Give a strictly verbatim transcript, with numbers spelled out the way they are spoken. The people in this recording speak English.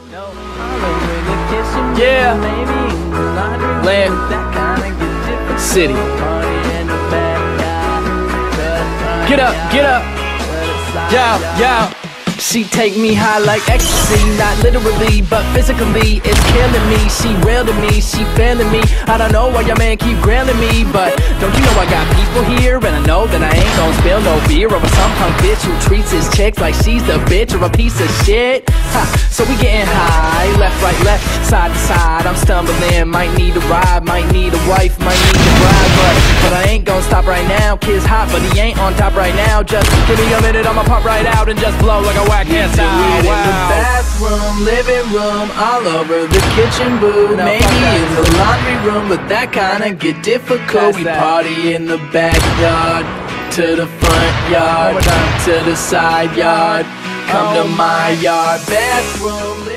Yeah, Land City. Get up, get up. Yo, yo. She take me high like ecstasy, not literally, but physically, it's killing me. She real to me, she feeling me. I don't know why your man keep grilling me, but don't you know I got people here, and I know that I ain't gon' spill no beer over some punk bitch who treats his chicks like she's the bitch or a piece of shit. Ha, so we getting high, left, right, left, side to side. I'm stumbling, might need a ride, might need a wife, might need a bride, but but I ain't gon' stop right now. Kid's hot, but he ain't on top right now. Just give me a minute, I'ma pop right out and just blow like a whack ass out. Wow. In the bathroom, living room, all over the kitchen booth. Maybe in the laundry room, but that kinda get difficult. We party in the backyard, to the front yard, to the side yard. Come to my yard, bathroom.